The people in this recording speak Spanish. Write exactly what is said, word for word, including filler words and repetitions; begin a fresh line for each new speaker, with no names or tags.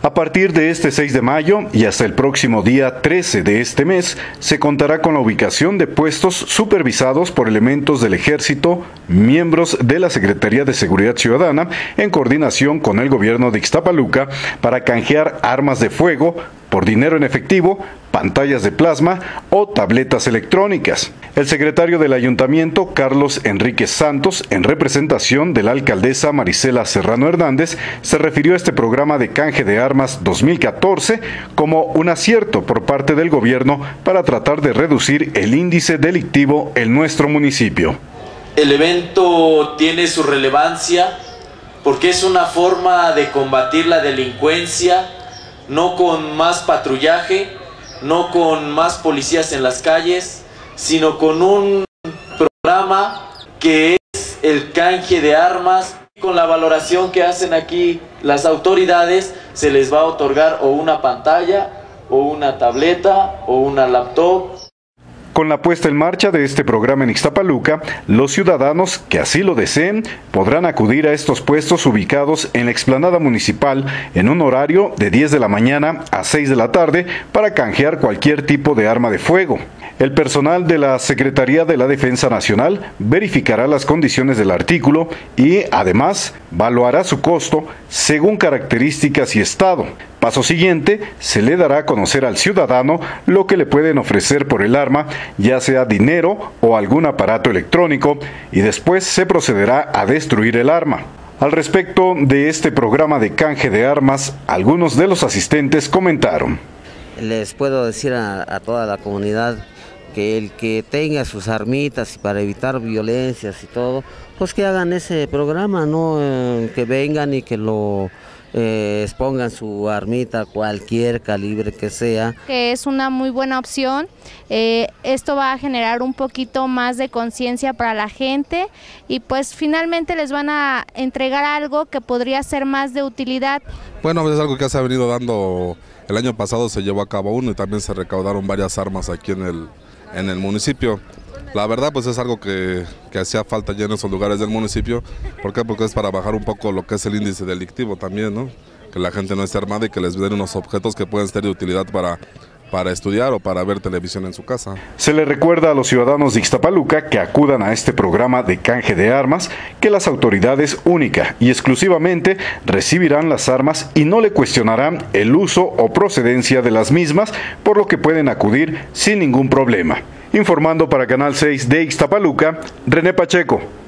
A partir de este seis de mayo y hasta el próximo día trece de este mes, se contará con la ubicación de puestos supervisados por elementos del Ejército, miembros de la Secretaría de Seguridad Ciudadana, en coordinación con el gobierno de Ixtapaluca, para canjear armas de fuego por dinero en efectivo, pantallas de plasma o tabletas electrónicas. El secretario del Ayuntamiento, Carlos Enríquez Santos, en representación de la alcaldesa Marisela Serrano Hernández, se refirió a este programa de canje de armas dos mil catorce como un acierto por parte del gobierno para tratar de reducir el índice delictivo en nuestro municipio.
El evento tiene su relevancia porque es una forma de combatir la delincuencia, no con más patrullaje, no con más policías en las calles, sino con un programa que es el canje de armas. Con la valoración que hacen aquí las autoridades, se les va a otorgar o una pantalla, o una tableta, o una laptop.
Con la puesta en marcha de este programa en Ixtapaluca, los ciudadanos que así lo deseen podrán acudir a estos puestos ubicados en la explanada municipal en un horario de diez de la mañana a seis de la tarde para canjear cualquier tipo de arma de fuego. El personal de la Secretaría de la Defensa Nacional verificará las condiciones del artículo y, además, evaluará su costo según características y estado. Paso siguiente, se le dará a conocer al ciudadano lo que le pueden ofrecer por el arma, ya sea dinero o algún aparato electrónico, y después se procederá a destruir el arma. Al respecto de este programa de canje de armas, algunos de los asistentes comentaron.
Les puedo decir a, a toda la comunidad que el que tenga sus armitas para evitar violencias y todo, pues que hagan ese programa, ¿no? Eh, que vengan y que lo eh, expongan su armita, cualquier calibre que sea.
Que es una muy buena opción, eh, esto va a generar un poquito más de conciencia para la gente y pues finalmente les van a entregar algo que podría ser más de utilidad.
Bueno, es algo que se ha venido dando, el año pasado se llevó a cabo uno y también se recaudaron varias armas aquí en el en el municipio. La verdad pues es algo que, que hacía falta ya en esos lugares del municipio. ¿Por qué? Porque es para bajar un poco lo que es el índice delictivo también, ¿no? Que la gente no esté armada y que les den unos objetos que pueden ser de utilidad para, para estudiar o para ver televisión en su casa.
Se le recuerda a los ciudadanos de Ixtapaluca que acudan a este programa de canje de armas, que las autoridades única y exclusivamente recibirán las armas y no le cuestionarán el uso o procedencia de las mismas, por lo que pueden acudir sin ningún problema. Informando para Canal seis de Ixtapaluca, René Pacheco.